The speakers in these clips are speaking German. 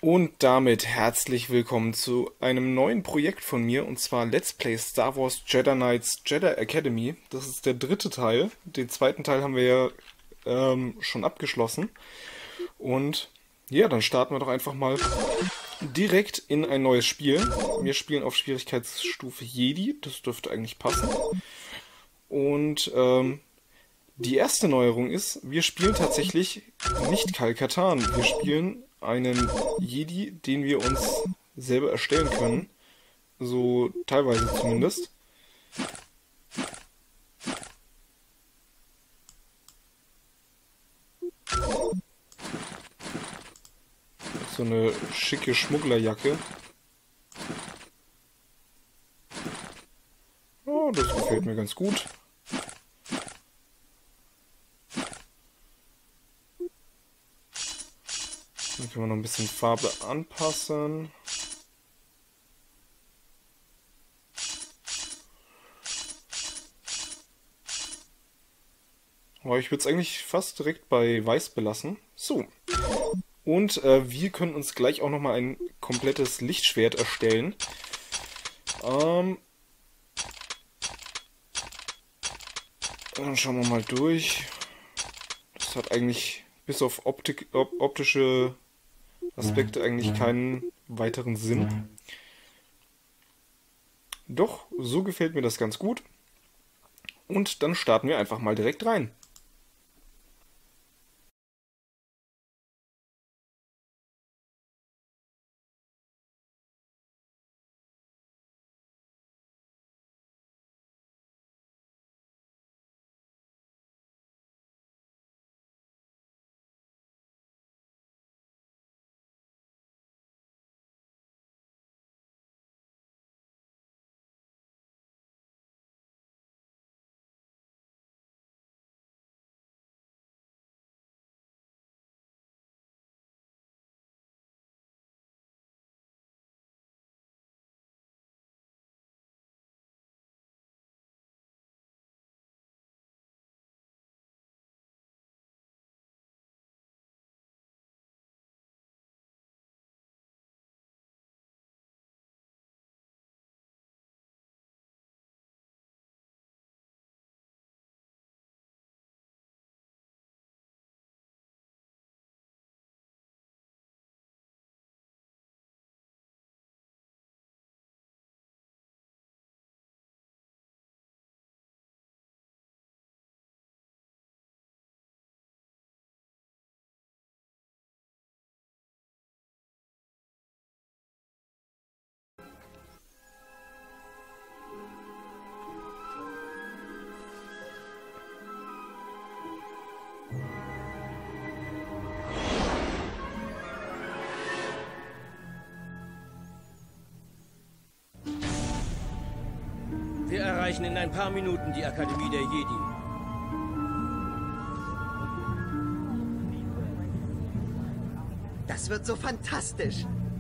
Und damit herzlich willkommen zu einem neuen Projekt von mir, und zwar Let's Play Star Wars Jedi Knights Jedi Academy. Das ist der dritte Teil. Den zweiten Teil haben wir ja schon abgeschlossen. Und ja, dann starten wir doch einfach mal direkt in ein neues Spiel. Wir spielen auf Schwierigkeitsstufe Jedi, das dürfte eigentlich passen. Und die erste Neuerung ist, wir spielen tatsächlich nicht Kal-Katarn. Wir spielen einen Jedi, den wir uns selber erstellen können. So teilweise zumindest. So eine schicke Schmugglerjacke. Oh, das gefällt mir ganz gut. Dann können wir noch ein bisschen Farbe anpassen. Aber ich würde es eigentlich fast direkt bei Weiß belassen. So. Und wir können uns gleich auch nochmal ein komplettes Lichtschwert erstellen. Dann schauen wir mal durch. Das hat eigentlich bis auf optische Aspekte eigentlich keinen weiteren Sinn. Doch, so gefällt mir das ganz gut. Und dann starten wir einfach mal direkt rein. Wir erreichen in ein paar Minuten die Akademie der Jedi. Das wird so fantastisch.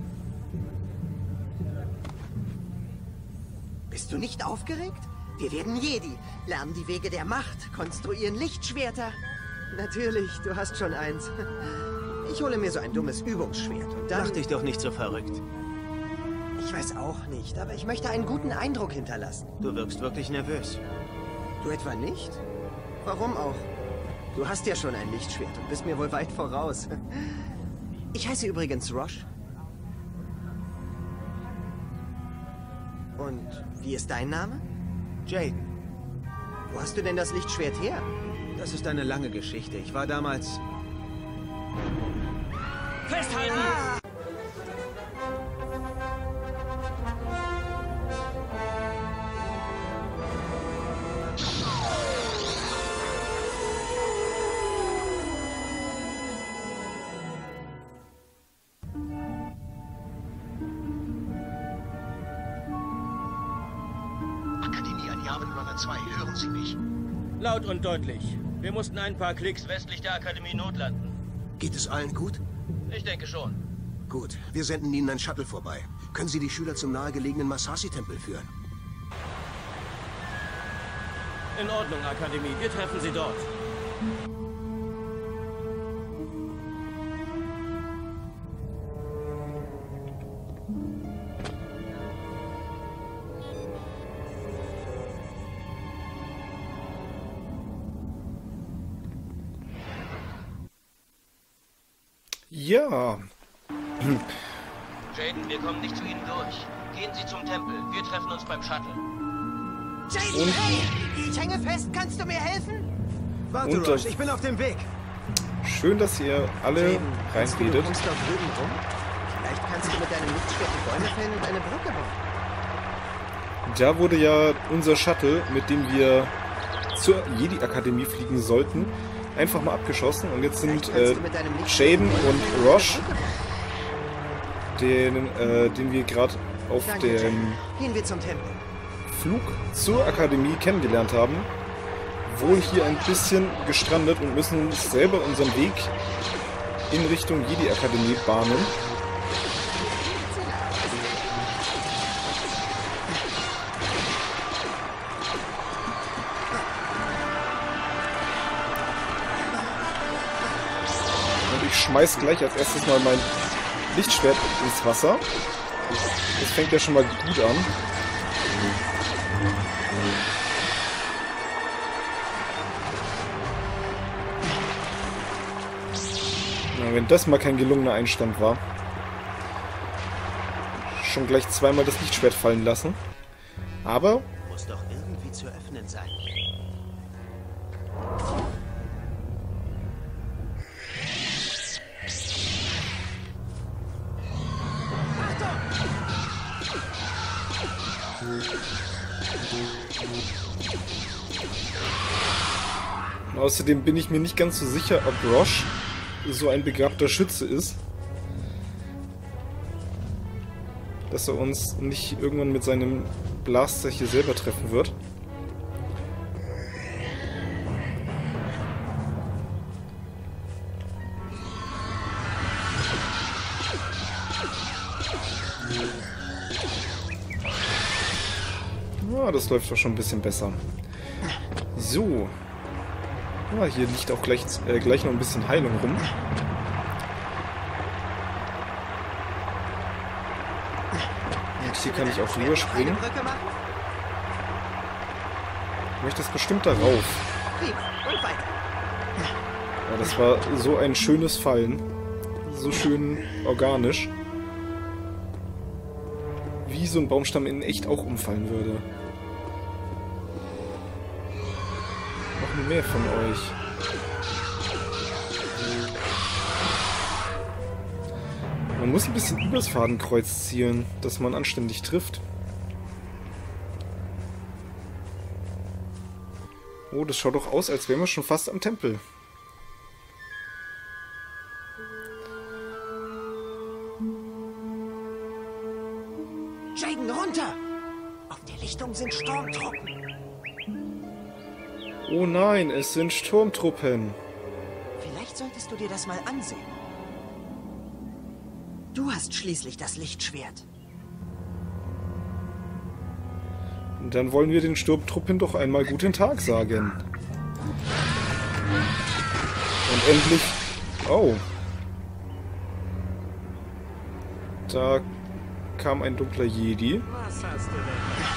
Bist du nicht aufgeregt? Wir werden Jedi, lernen die Wege der Macht, konstruieren Lichtschwerter. Natürlich, du hast schon eins. Ich hole mir so ein dummes Übungsschwert und dann... Mach dich doch nicht so verrückt. Ich weiß auch nicht, aber ich möchte einen guten Eindruck hinterlassen. Du wirkst wirklich nervös. Du etwa nicht? Warum auch? Du hast ja schon ein Lichtschwert und bist mir wohl weit voraus. Ich heiße übrigens Rosh. Und wie ist dein Name? Jaden. Wo hast du denn das Lichtschwert her? Das ist eine lange Geschichte. Ich war damals... Festhalten! Akademie an Yavin 2, hören Sie mich? Laut und deutlich. Wir mussten ein paar Klicks westlich der Akademie notlanden. Geht es allen gut? Ich denke schon. Gut, wir senden Ihnen ein Shuttle vorbei. Können Sie die Schüler zum nahegelegenen Massassi-Tempel führen? In Ordnung, Akademie. Wir treffen Sie dort. Ja. Jaden, wir kommen nicht zu Ihnen durch. Gehen Sie zum Tempel. Wir treffen uns beim Shuttle. Jaden, hey! Ich hänge fest, kannst du mir helfen? Warte, Und, Roche, ich bin auf dem Weg. Schön, dass ihr alle Du reinredet. kommst da drüben rum? Vielleicht kannst du mit deinem Lichtschwert die Bäume fällen und eine Brücke bauen. Da wurde ja unser Shuttle, mit dem wir zur Jedi-Akademie fliegen sollten, einfach mal abgeschossen. Und jetzt sind Vielleicht kannst du mit deinem Lichtschwert Jaden die Bäume und fällen und eine Roche, Brücke bauen. den wir gerade auf Danke, dem Jaden. Gehen wir zum Tempel. Flug zur Akademie kennengelernt haben, wohl hier ein bisschen gestrandet und müssen uns selber unseren Weg in Richtung Jedi-Akademie bahnen. Und ich schmeiß gleich als erstes mal mein Lichtschwert ins Wasser. Das fängt ja schon mal gut an. Na, wenn das mal kein gelungener Einstand war. Schon gleich zweimal das Lichtschwert fallen lassen. Aber Muss doch irgendwie zu öffnen sein. außerdem bin ich mir nicht ganz so sicher, ob Roche so ein begabter Schütze ist, dass er uns nicht irgendwann mit seinem Blaster hier selber treffen wird. Ja, das läuft doch schon ein bisschen besser. So. Ja, hier liegt auch gleich noch ein bisschen Heilung rum. Und hier kann ich auch rüberspringen. Ich möchte das bestimmt darauf. Und weiter. Ja, das war so ein schönes Fallen. So schön organisch. Wie so ein Baumstamm in echt auch umfallen würde. Noch mehr von euch. Man muss ein bisschen übers Fadenkreuz zielen, dass man anständig trifft. Oh, das schaut doch aus, als wären wir schon fast am Tempel. Jaden, runter! Auf der Lichtung sind Sturmtruppen. Oh nein, es sind Sturmtruppen. Vielleicht solltest du dir das mal ansehen. Du hast schließlich das Lichtschwert. Und dann wollen wir den Sturmtruppen doch einmal guten Tag sagen. Und endlich... Oh. Da kam ein dunkler Jedi. Was hast du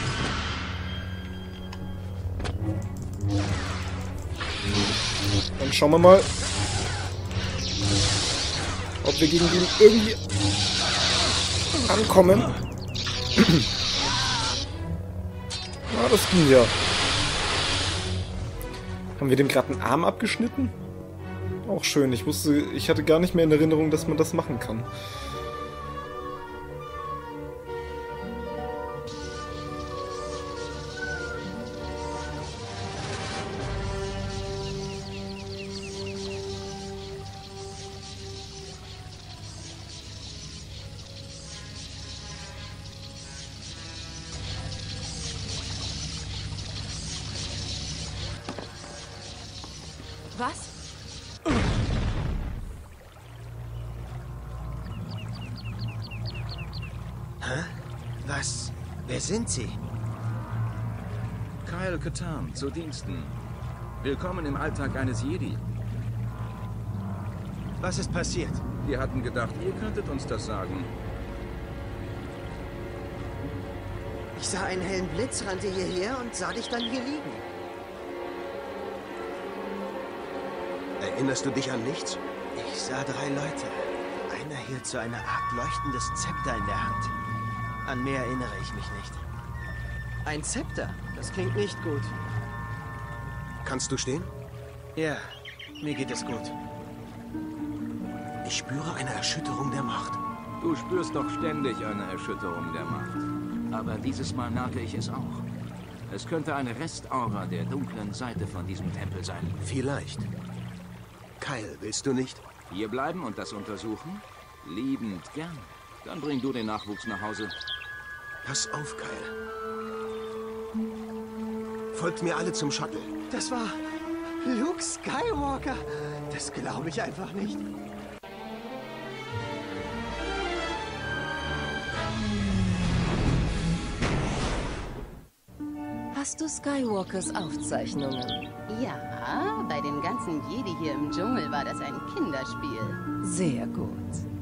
denn? Dann schauen wir mal, ob wir gegen den irgendwie ankommen. Ja, das ging ja. Haben wir dem gerade einen Arm abgeschnitten? Auch schön. Ich hatte gar nicht mehr in Erinnerung, dass man das machen kann. Was? Was? Wer sind Sie? Kyle Katarn, zu Diensten. Willkommen im Alltag eines Jedi. Was ist passiert? Wir hatten gedacht, ihr könntet uns das sagen. Ich sah einen hellen Blitz, rannte hierher und sah dich dann hier liegen. Erinnerst du dich an nichts? Ich sah 3 Leute. hielt so eine Art leuchtendes Zepter in der Hand. An mehr erinnere ich mich nicht. Ein Zepter? Das klingt nicht gut. Kannst du stehen? Ja, mir geht es gut. Ich spüre eine Erschütterung der Macht. Du spürst doch ständig eine Erschütterung der Macht. Aber dieses Mal merke ich es auch. Es könnte eine Restaura der dunklen Seite von diesem Tempel sein. Vielleicht. Kyle, willst du nicht? Hier bleiben und das untersuchen? Liebend gern. Dann bring du den Nachwuchs nach Hause. Pass auf, Kyle. Folgt mir alle zum Shuttle. Das war Luke Skywalker. Das glaube ich einfach nicht. Hast du Skywalkers Aufzeichnungen? Ja, bei den ganzen Jedi hier im Dschungel war das ein Kinderspiel. Sehr gut.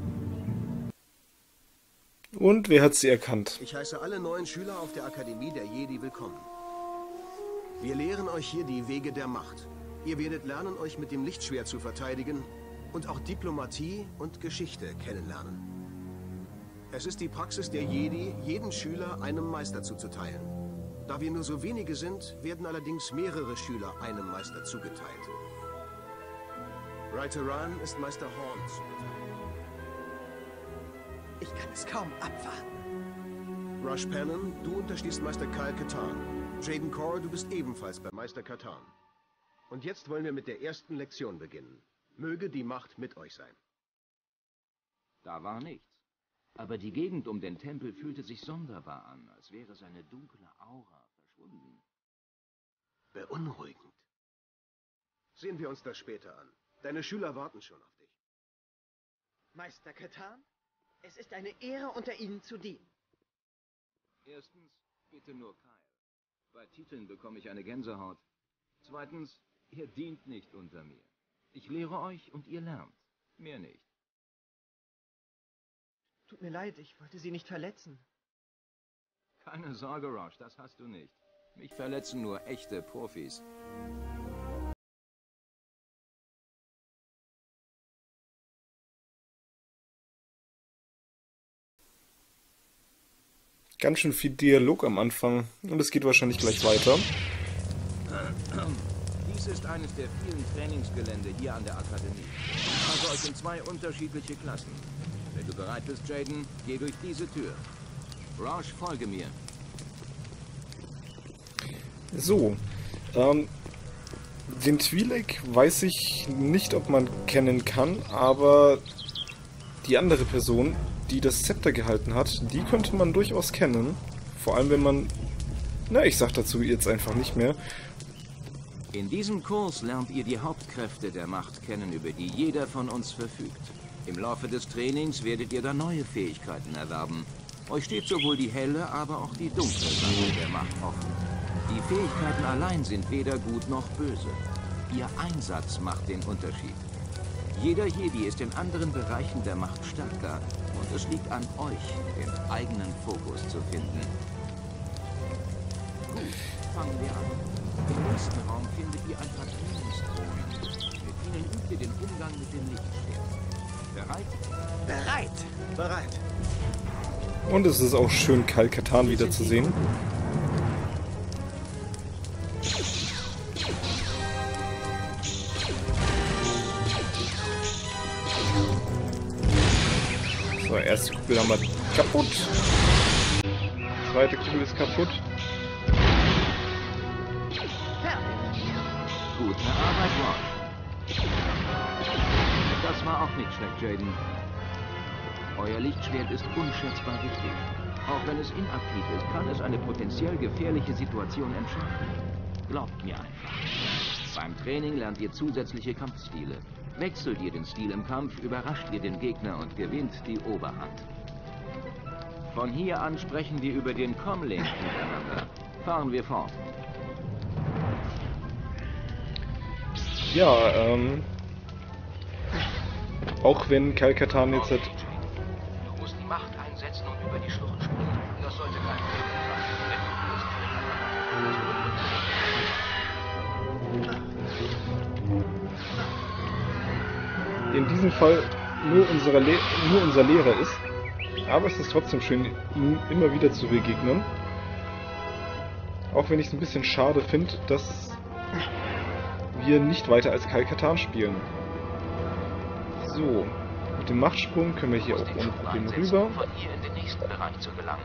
Und wer hat sie erkannt? Ich heiße alle neuen Schüler auf der Akademie der Jedi willkommen. Wir lehren euch hier die Wege der Macht. Ihr werdet lernen, euch mit dem Lichtschwert zu verteidigen und auch Diplomatie und Geschichte kennenlernen. Es ist die Praxis der Jedi, jeden Schüler einem Meister zuzuteilen. Da wir nur so wenige sind, werden allerdings mehrere Schüler einem Meister zugeteilt. Ryteran ist Meister Horn zugeteilt. Ich kann es kaum abwarten. Rush Pannon, du unterstehst Meister Kyle Katarn. Jaden Core, du bist ebenfalls bei Meister Katarn. Und jetzt wollen wir mit der ersten Lektion beginnen. Möge die Macht mit euch sein. Da war nichts. Aber die Gegend um den Tempel fühlte sich sonderbar an, als wäre seine dunkle Aura verschwunden. Beunruhigend. Sehen wir uns das später an. Deine Schüler warten schon auf dich. Meister Katarn, es ist eine Ehre, unter Ihnen zu dienen. Erstens, bitte nur Kyle. Bei Titeln bekomme ich eine Gänsehaut. Zweitens, ihr dient nicht unter mir. Ich lehre euch und ihr lernt. Mehr nicht. Tut mir leid, ich wollte Sie nicht verletzen. Keine Sorge, Rosh, das hast du nicht. Mich verletzen nur echte Profis. Ganz schön viel Dialog am Anfang. Und es geht wahrscheinlich gleich weiter. Dies ist eines der vielen Trainingsgelände hier an der Akademie. Ich habe euch in 2 unterschiedliche Klassen. Wenn du bereit bist, Jaden, geh durch diese Tür. Rosh, folge mir. So. Den Twi'lek weiß ich nicht, ob man kennen kann, aber die andere Person, die das Zepter gehalten hat, die könnte man durchaus kennen. Vor allem, wenn man... Na, ich sag dazu jetzt einfach nicht mehr. In diesem Kurs lernt ihr die Hauptkräfte der Macht kennen, über die jeder von uns verfügt. Im Laufe des Trainings werdet ihr dann neue Fähigkeiten erwerben. Euch steht sowohl die helle, aber auch die dunkle Seite der Macht offen. Die Fähigkeiten allein sind weder gut noch böse. Ihr Einsatz macht den Unterschied. Jeder Jedi ist in anderen Bereichen der Macht stärker und es liegt an euch, den eigenen Fokus zu finden. Gut, fangen wir an. Im nächsten Raum findet ihr ein paar Trainingsdrohnen. Mit ihnen übt ihr den Umgang mit dem Lichtschwert. Bereit? Bereit! Bereit. Und es ist auch schön, Kyle Katarn wiederzusehen. So, erste Kugel haben wir kaputt. Zweite Kugel ist kaputt. Gute Arbeit, Rosh. Das war auch nicht schlecht, Jaden. Euer Lichtschwert ist unschätzbar wichtig. Auch wenn es inaktiv ist, kann es eine potenziell gefährliche Situation entschärfen. Glaubt mir einfach. Beim Training lernt ihr zusätzliche Kampfstile. Wechselt ihr den Stil im Kampf, überrascht ihr den Gegner und gewinnt die Oberhand. Von hier an sprechen wir über den Comlink miteinander. Fahren wir fort. Ja, auch wenn Kyle Katarn jetzt hat... Du musst die Macht einsetzen und über die Schlucht springen. Das sollte kein Problem sein. In diesem Fall nur unser Lehrer ist. Aber es ist trotzdem schön, ihm immer wieder zu begegnen. Auch wenn ich es ein bisschen schade finde, dass wir nicht weiter als Kyle Katarn spielen. So, mit dem Machtsprung können wir hier auch ohne Probleme rüber. Von hier in den nächsten Bereich zu gelangen.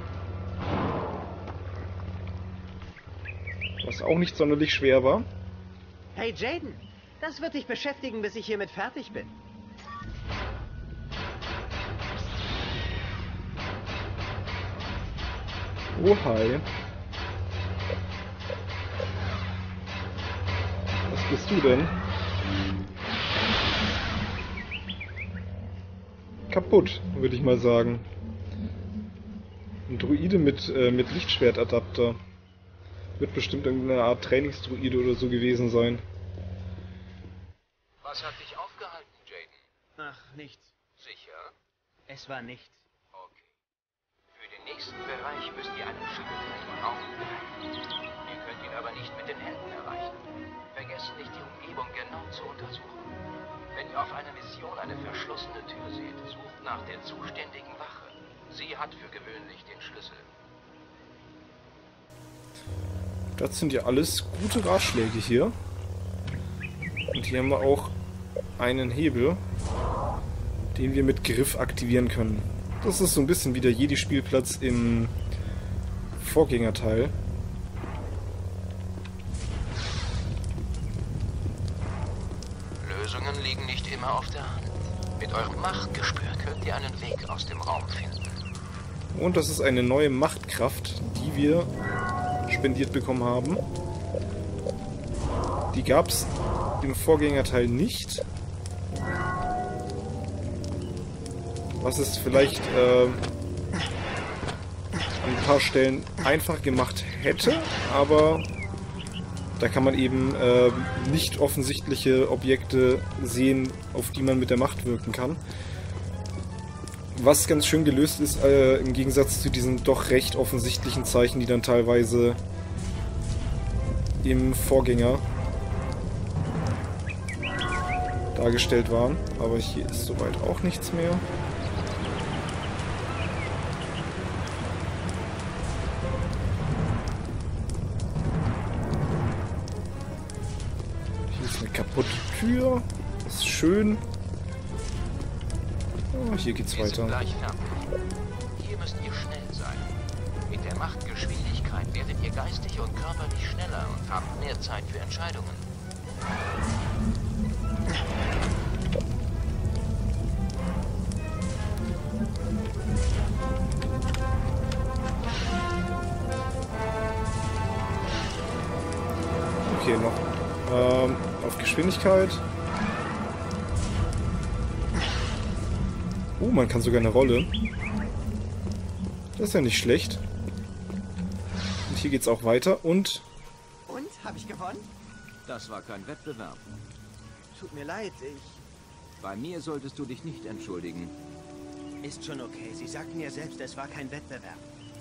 Was auch nicht sonderlich schwer war. Hey Jaden, das wird dich beschäftigen, bis ich hiermit fertig bin. Oh, hi. Was bist du denn? Kaputt, würde ich mal sagen. Ein Druide mit Lichtschwertadapter. Wird bestimmt irgendeine Art Trainingsdruide oder so gewesen sein. Was hat dich aufgehalten, Jaden? Ach, nichts. Sicher? Es war nichts. Okay. Für den nächsten Bereich müsst ihr einen Schalter im Raum greifen. Ihr könnt ihn aber nicht mit den Händen erreichen. Vergesst nicht, die Umgebung genau zu untersuchen. Wenn ihr auf einer Mission eine verschlossene Tür seht, sucht nach der zuständigen Wache. Sie hat für gewöhnlich den Schlüssel. Das sind ja alles gute Ratschläge hier. Und hier haben wir auch einen Hebel, den wir mit Griff aktivieren können. Das ist so ein bisschen wie der Jedi-Spielplatz im Vorgängerteil. Lösungen liegen nicht immer auf der Hand. Mit eurem Machtgespür könnt ihr einen Weg aus dem Raum finden. Und das ist eine neue Machtkraft, die wir spendiert bekommen haben. Die gab es im Vorgängerteil nicht. Was es vielleicht an ein paar Stellen einfach gemacht hätte, aber da kann man eben nicht offensichtliche Objekte sehen, auf die man mit der Macht wirken kann. Was ganz schön gelöst ist, im Gegensatz zu diesen doch recht offensichtlichen Zeichen, die dann teilweise im Vorgänger dargestellt waren. Aber hier ist soweit auch nichts mehr. Hier ist eine kaputte Tür. Das ist schön. Oh, hier geht's Wir sind weiter. gleich fertig. Hier müsst ihr schnell sein. Mit der Machtgeschwindigkeit werdet ihr geistig und körperlich schneller und habt mehr Zeit für Entscheidungen. Okay, noch auf Geschwindigkeit. Oh, man kann sogar eine Rolle. Das ist ja nicht schlecht. Und hier geht's auch weiter. Und Und? Habe ich gewonnen? Das war kein Wettbewerb. Tut mir leid, Bei mir solltest du dich nicht entschuldigen. Ist schon okay. Sie sagten ja selbst, es war kein Wettbewerb.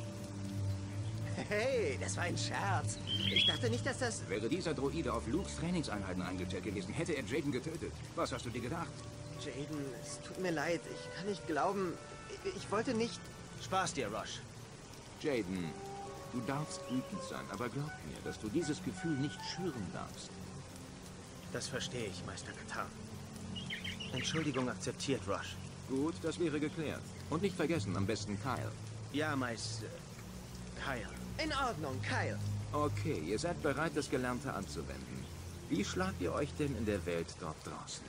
Hey, das war ein Scherz. Ich dachte nicht, dass das... Wäre dieser Droide auf Lukes Trainingseinheiten eingestellt gewesen, hätte er Jaden getötet. Was hast du dir gedacht? Jaden, es tut mir leid. Ich kann nicht glauben... Ich wollte nicht... Spaß dir, Rosh. Jaden, du darfst wütend sein, aber glaub mir, dass du dieses Gefühl nicht schüren darfst. Das verstehe ich, Meister Katarn. Entschuldigung akzeptiert, Rosh. Gut, das wäre geklärt. Und nicht vergessen, am besten Kyle. Ja, Meister... Kyle. In Ordnung, Kyle. Okay, ihr seid bereit, das Gelernte anzuwenden. Wie schlagt ihr euch denn in der Welt dort draußen?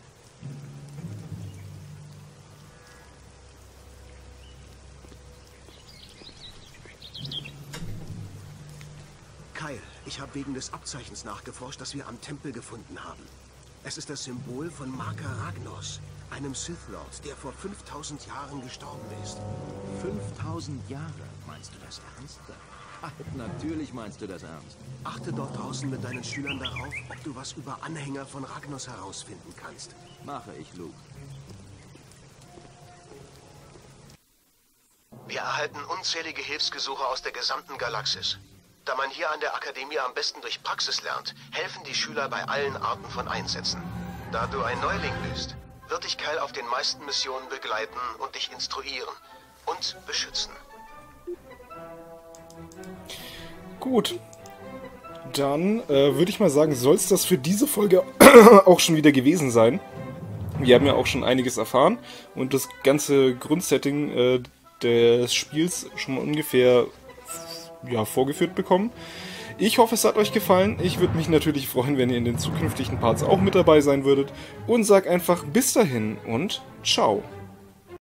Kyle, ich habe wegen des Abzeichens nachgeforscht, das wir am Tempel gefunden haben. Es ist das Symbol von Marka Ragnos, einem Sith Lord, der vor 5000 Jahren gestorben ist. 5000 Jahre, meinst du das ernst? Natürlich meinst du das ernst. Achte dort draußen mit deinen Schülern darauf, ob du was über Anhänger von Ragnos herausfinden kannst. Mache ich, Luke. Wir erhalten unzählige Hilfsgesuche aus der gesamten Galaxis. Da man hier an der Akademie am besten durch Praxis lernt, helfen die Schüler bei allen Arten von Einsätzen. Da du ein Neuling bist, wird dich Cal auf den meisten Missionen begleiten und dich instruieren und beschützen. Gut. Dann würde ich mal sagen, soll es das für diese Folge auch schon wieder gewesen sein. Wir haben ja auch schon einiges erfahren und das ganze Grundsetting des Spiels schon mal ungefähr vorgeführt bekommen. Ich hoffe, es hat euch gefallen. Ich würde mich natürlich freuen, wenn ihr in den zukünftigen Parts auch mit dabei sein würdet. Und sag einfach bis dahin und ciao.